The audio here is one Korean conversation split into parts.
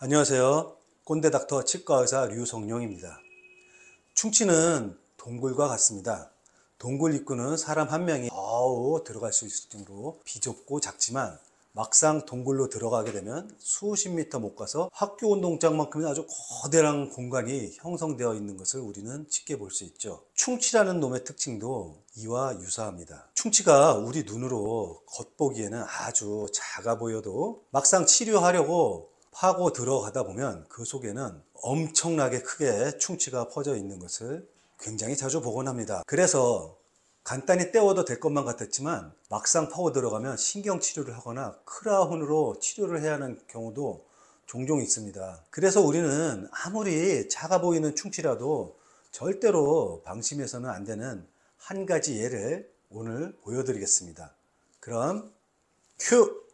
안녕하세요. 꼰대닥터 치과의사 류성룡입니다. 충치는 동굴과 같습니다. 동굴 입구는 사람 한 명이 겨우 들어갈 수 있을 정도로 비좁고 작지만 막상 동굴로 들어가게 되면 수십 미터 못 가서 학교 운동장만큼의 아주 거대한 공간이 형성되어 있는 것을 우리는 쉽게 볼 수 있죠. 충치라는 놈의 특징도 이와 유사합니다. 충치가 우리 눈으로 겉보기에는 아주 작아 보여도 막상 치료하려고 파고 들어가다 보면 그 속에는 엄청나게 크게 충치가 퍼져 있는 것을 굉장히 자주 보곤 합니다. 그래서 간단히 떼워도 될 것만 같았지만 막상 파고 들어가면 신경치료를 하거나 크라운으로 치료를 해야 하는 경우도 종종 있습니다. 그래서 우리는 아무리 작아 보이는 충치라도 절대로 방심해서는 안 되는 한 가지 예를 오늘 보여드리겠습니다. 그럼 큐!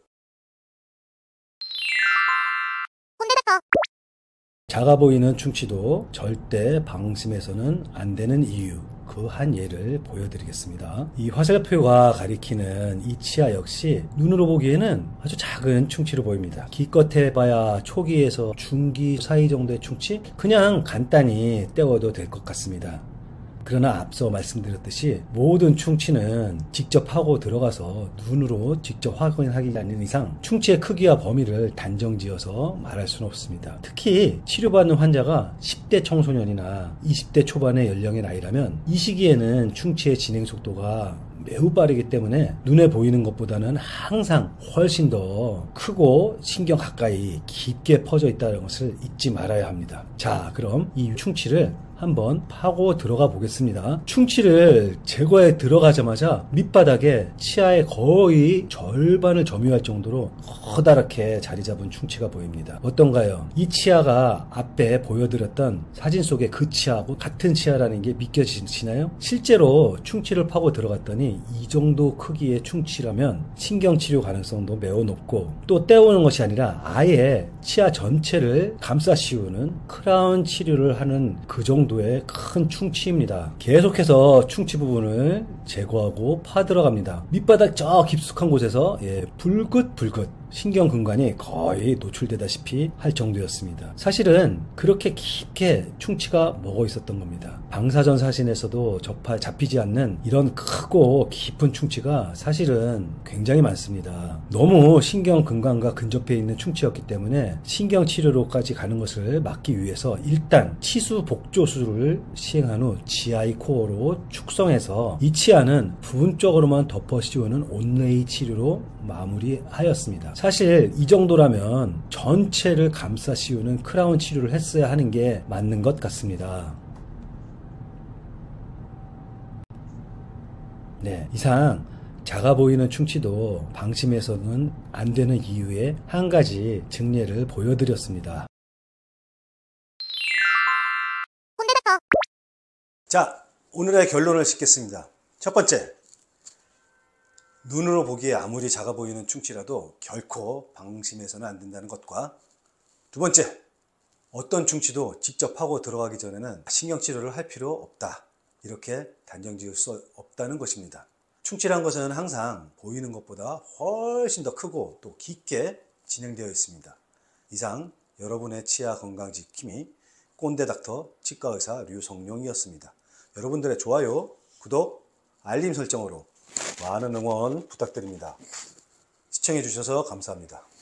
작아 보이는 충치도 절대 방심해서는 안 되는 이유, 그 한 예를 보여드리겠습니다. 이 화살표가 가리키는 이 치아 역시 눈으로 보기에는 아주 작은 충치로 보입니다. 기껏 봐야 초기에서 중기 사이 정도의 충치? 그냥 간단히 떼워도 될 것 같습니다. 그러나 앞서 말씀드렸듯이 모든 충치는 직접 하고 들어가서 눈으로 직접 확인하지 않는 이상 충치의 크기와 범위를 단정지어서 말할 수는 없습니다. 특히 치료받는 환자가 10대 청소년이나 20대 초반의 연령의 나이라면 이 시기에는 충치의 진행 속도가 매우 빠르기 때문에 눈에 보이는 것보다는 항상 훨씬 더 크고 신경 가까이 깊게 퍼져 있다는 것을 잊지 말아야 합니다. 자, 그럼 이 충치를 한번 파고 들어가 보겠습니다. 충치를 제거해 들어가자마자 밑바닥에 치아의 거의 절반을 점유할 정도로 커다랗게 자리 잡은 충치가 보입니다. 어떤가요? 이 치아가 앞에 보여드렸던 사진 속의 그 치아하고 같은 치아라는 게 믿겨지시나요? 실제로 충치를 파고 들어갔더니 이 정도 크기의 충치라면 신경치료 가능성도 매우 높고 또 떼우는 것이 아니라 아예 치아 전체를 감싸 씌우는 크라운 치료를 하는 그 정도의 큰 충치입니다. 계속해서 충치 부분을 제거하고 파 들어갑니다. 밑바닥 저 깊숙한 곳에서 불긋불긋 신경근관이 거의 노출되다시피 할 정도였습니다. 사실은 그렇게 깊게 충치가 먹어 있었던 겁니다. 방사선 사진에서도 잡히지 않는 이런 크고 깊은 충치가 사실은 굉장히 많습니다. 너무 신경근관과 근접해 있는 충치였기 때문에 신경치료로까지 가는 것을 막기 위해서 일단 치수 복조 수술을 시행한 후 GI 코어로 축성해서 이 치아는 부분적으로만 덮어 씌우는 온레이 치료로 마무리하였습니다. 사실 이 정도라면 전체를 감싸 씌우는 크라운 치료를 했어야 하는 게 맞는 것 같습니다. 네, 이상 작아 보이는 충치도 방심해서는 안 되는 이유의 한 가지 증례를 보여드렸습니다. 자, 오늘의 결론을 짓겠습니다. 첫 번째, 눈으로 보기에 아무리 작아 보이는 충치라도 결코 방심해서는 안 된다는 것과 두 번째, 어떤 충치도 직접 하고 들어가기 전에는 신경치료를 할 필요 없다. 이렇게 단정지을 수 없다는 것입니다. 충치란 것은 항상 보이는 것보다 훨씬 더 크고 또 깊게 진행되어 있습니다. 이상 여러분의 치아 건강 지킴이 꼰대닥터 치과의사 류성룡이었습니다. 여러분들의 좋아요, 구독, 알림 설정으로 많은 응원 부탁드립니다. 시청해 주셔서 감사합니다.